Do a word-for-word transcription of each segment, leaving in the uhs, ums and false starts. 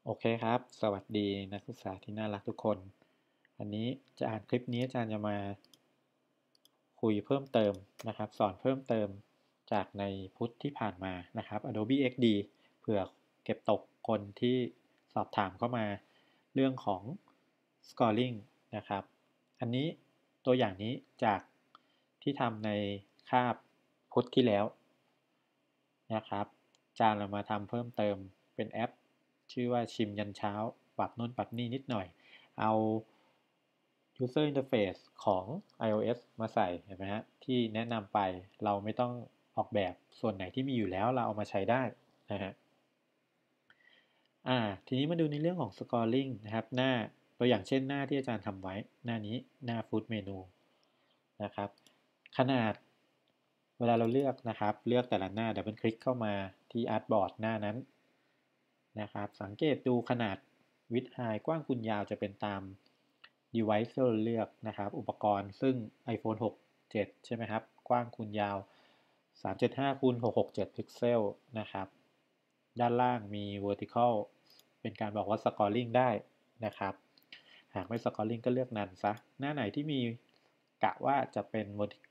โอเคครับ สวัสดีนักศึกษาที่น่ารักทุกคน อันนี้จะอ่านคลิปนี้อาจารย์จะมาคุยเพิ่มเติมนะครับสอนเพิ่มเติมจากในพุธที่ผ่านมานะครับ Adobe เอ็กซ์ ดี เผื่อเก็บตกคนที่สอบถามเข้ามาเรื่องของ scoring นะครับ อันนี้ตัวอย่างนี้จากที่ทำในคาบพุธที่แล้วนะครับอาจารย์เรามาทำเพิ่มเติมเป็นแอปชื่อว่าชิมยันเช้าปรับนู่นปรับนี่นิดหน่อยเอา user interface ของ iOS มาใส่เห็นไหมฮะที่แนะนำไปเราไม่ต้องออกแบบส่วนไหนที่มีอยู่แล้วเราเอามาใช้ได้นะฮะอ่าทีนี้มาดูในเรื่องของ scoring นะครับหน้าตัวอย่างเช่นหน้าที่อาจารย์ทำไว้หน้านี้หน้า food menu นะครับขนาดเวลาเราเลือกนะครับเลือกแต่ละหน้าดับเบิลคลิกเข้ามาที่ Artboard หน้านั้นนะครับสังเกตดูขนาด width high กว้างคูณยาวจะเป็นตาม device ที่เราเลือกนะครับอุปกรณ์ซึ่ง iPhone หก เจ็ดใช่ไหมครับกว้างคูณยาวสามร้อยเจ็ดสิบห้าคูณหกร้อยหกสิบเจ็ดพิกเซลนะครับด้านล่างมี vertical เป็นการบอกว่า scoring ได้นะครับหากไม่ scoring ก็เลือก none ซะหน้าไหนที่มีกะว่าจะเป็น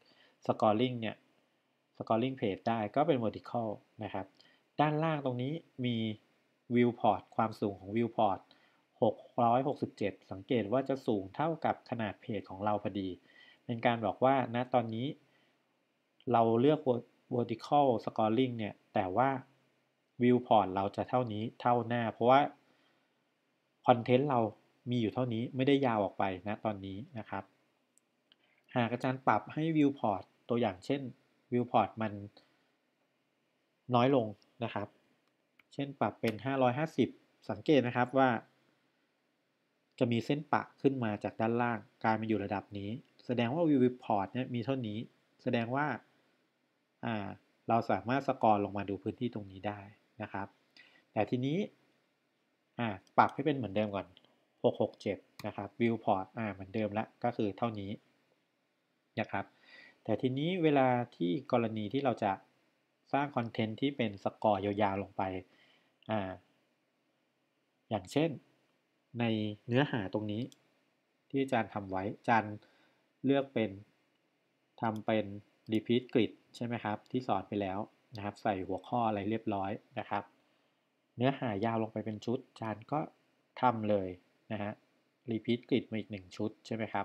scoring เนี่ย scoring page ได้ก็เป็น vertical นะครับด้านล่างตรงนี้มี viewport ความสูงของ viewport หกร้อยหกสิบเจ็ดสังเกตว่าจะสูงเท่ากับขนาดเพจของเราพอดีเป็นการบอกว่าณตอนนี้เราเลือก vertical scoring เนี่ยแต่ว่า viewport เราจะเท่านี้เท่าหน้าเพราะว่าคอนเทนต์เรามีอยู่เท่านี้ไม่ได้ยาวออกไปนะตอนนี้นะครับหากอาจารย์ปรับให้ viewport ตัวอย่างเช่น viewport มันน้อยลงนะครับเช่นปรับเป็นห้าร้อยห้าสิบสังเกตนะครับว่าจะมีเส้นปะขึ้นมาจากด้านล่างกลายมาอยู่ระดับนี้แสดงว่า viewport เนี่ยมีเท่านี้แสดงว่าอ่าเราสามารถสกอร์ลงมาดูพื้นที่ตรงนี้ได้นะครับแต่ทีนี้อ่าปรับให้เป็นเหมือนเดิมก่อนหกร้อยหกสิบเจ็ดนะครับ viewport อ่าเหมือนเดิมแล้วก็คือเท่านี้นะครับแต่ทีนี้เวลาที่กรณีที่เราจะสร้างคอนเทนต์ที่เป็นสกอร์ยาวๆลงไปอ่าอย่างเช่นในเนื้อหาตรงนี้ที่อาจารย์ทำไว้อาจารย์เลือกเป็นทำเป็น repeat grid ใช่ไหมครับที่สอนไปแล้วนะครับใส่หัวข้ออะไรเรียบร้อยนะครับเนื้อหายาวลงไปเป็นชุดอาจารย์ก็ทำเลยนะฮะ repeat grid มาอีกหนึ่งชุดใช่ไหมครับ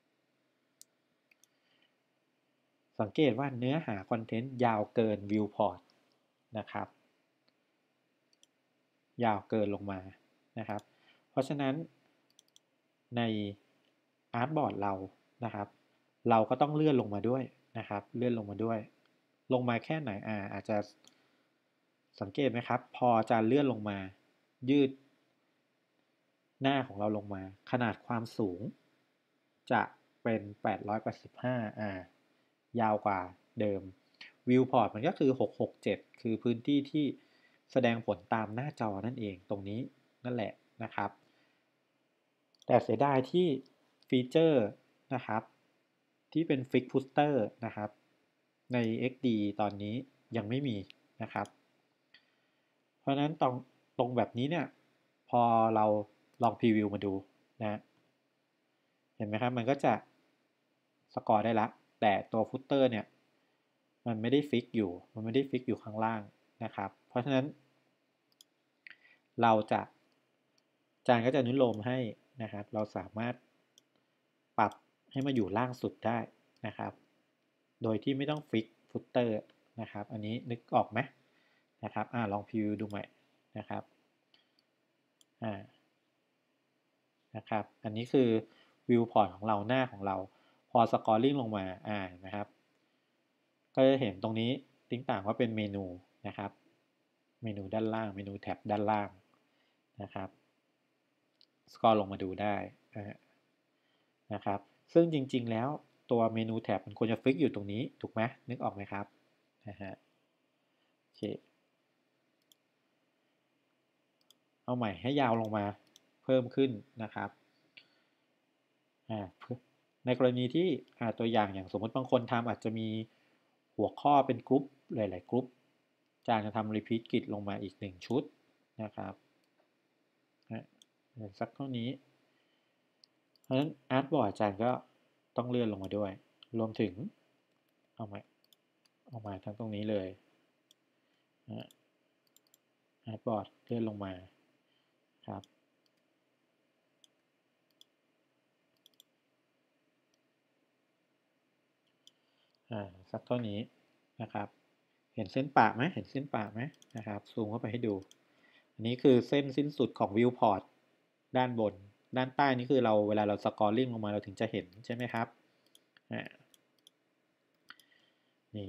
สังเกตว่าเนื้อหาคอนเทนต์ยาวเกิน viewport นะครับยาวเกินลงมานะครับเพราะฉะนั้นใน Artboard เรานะครับเราก็ต้องเลื่อนลงมาด้วยนะครับเลื่อนลงมาด้วยลงมาแค่ไหนอ่าอาจจะสังเกตไหมครับพออาจารย์เลื่อนลงมายืดหน้าของเราลงมาขนาดความสูงจะเป็นแปดร้อยแปดสิบห้าอ่ายาวกว่าเดิม Viewport มันก็คือหกร้อยหกสิบเจ็ดคือพื้นที่ที่แสดงผลตามหน้าจอนั่นเองตรงนี้นั่นแหละนะครับแต่เสียดายที่ฟีเจอร์นะครับที่เป็น Fix Footer นะครับใน เอ็กซ์ ดี ตอนนี้ยังไม่มีนะครับเพราะฉะนั้นตรงตรงแบบนี้เนี่ยพอเราลองพรีวิวมาดูนะเห็นไหมครับมันก็จะสกอร์ได้ละแต่ตัวฟุตเตอร์เนี่ยมันไม่ได้ฟิกอยู่มันไม่ได้ฟิกอยู่ข้างล่างนะครับเพราะฉะนั้นเราจะอาจารย์ก็จะอนุโลมให้นะครับเราสามารถปรับให้มาอยู่ล่างสุดได้นะครับโดยที่ไม่ต้องฟิกฟุตเตอร์นะครับอันนี้นึกออกไหมนะครับอ่าลองพรีวิวดูใหม่นะครับอ่านะครับอันนี้คือวิวพอร์ตของเราหน้าของเราพอสกอร์ลิงลงมาอ่านะครับก็จะเห็นตรงนี้ติ้งต่างว่าเป็นเมนูนะครับเมนูด้านล่างเมนูแท็บด้านล่างนะครับสกอร์ลงมาดูได้นะครับซึ่งจริงๆแล้วตัวเมนูแท็บมันควรจะฟิกอยู่ตรงนี้ถูกไหมนึกออกไหมครับนะฮะโอเคเอาใหม่ให้ยาวลงมาเพิ่มขึ้นนะครับอ่าในกรณีที่ตัวอย่างอย่างสมมติบางคนทำอาจจะมีหัวข้อเป็นกรุ๊ปหลายๆกรุ๊ปอาจารย์จะทำ repeat grid ลงมาอีกหนึ่งชุดนะครับนะสักเท่านี้เพราะฉะนั้นอาร์ตบอร์ดอาจารย์ก็ต้องเลื่อนลงมาด้วยรวมถึงเอามาเอามาทั้งตรงนี้เลยนะอาร์ตบอร์ดเลื่อนลงมาครับอ่าสักเท่านี้นะครับเห็นเส้นปะไหมเห็นเส้นปะไหมนะครับซูมเข้าไปให้ดูอันนี้คือเส้นสิ้นสุดของวิวพอร์ตด้านบนด้านใต้นี่คือเราเวลาเราสกอร์ลิ่งลงมาเราถึงจะเห็นใช่ไหมครับอ่านี่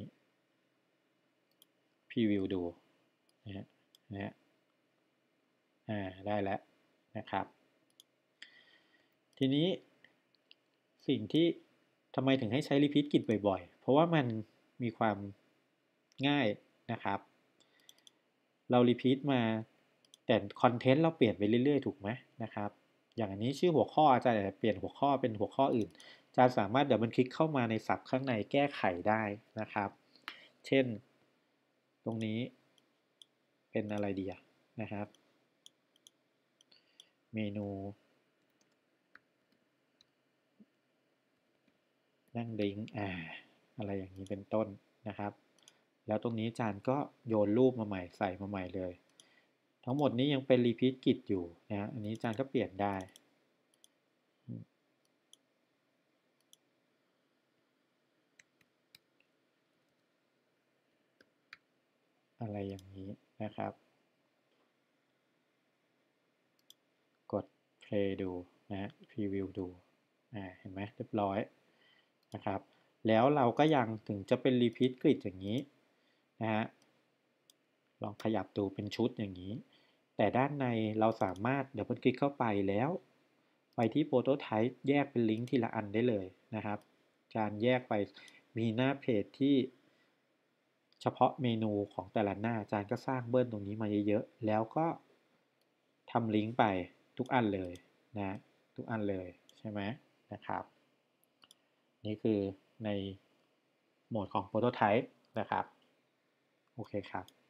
พรีวิวดูนะฮะนะฮะอ่าได้แล้วนะครับทีนี้สิ่งที่ทำไมถึงให้ใช้ repeat git บ่อยๆเพราะว่ามันมีความง่ายนะครับเรา repeat มาแต่คอนเทนต์เราเปลี่ยนไปเรื่อยๆถูกไหมนะครับอย่างอันนี้ชื่อหัวข้ออาจารย์จะเปลี่ยนหัวข้อเป็นหัวข้ออื่นอาจารย์สามารถเดี๋ยวมันคลิกเข้ามาในศัพท์ข้างในแก้ไขได้นะครับเช่นตรงนี้เป็นอะไรดีนะครับเมนูนั่งลิงก์อ่าอะไรอย่างนี้เป็นต้นนะครับแล้วตรงนี้อาจารย์ก็โยนรูปมาใหม่ใส่มาใหม่เลยทั้งหมดนี้ยังเป็น repeat git อยู่นะอันนี้อาจารย์ก็เปลี่ยนได้อะไรอย่างนี้นะครับกด play ดูนะ preview ดูอ่าเห็นไหมเรียบร้อยนะครับแล้วเราก็ยังถึงจะเป็น repeat grid อย่างนี้นะฮะลองขยับดูเป็นชุดอย่างนี้แต่ด้านในเราสามารถเดี๋ยวคลิกเข้าไปแล้วไปที่ Prototype แยกเป็นลิงก์ทีละอันได้เลยนะครับจานแยกไปมีหน้าเพจที่เฉพาะเมนูของแต่ละหน้าจานก็สร้างเบิ้ลตรงนี้มาเยอะๆแล้วก็ทำลิงก์ไปทุกอันเลยนะทุกอันเลยใช่ไหมนะครับนี่คือในโหมดของ Prototype นะครับโอเคครับ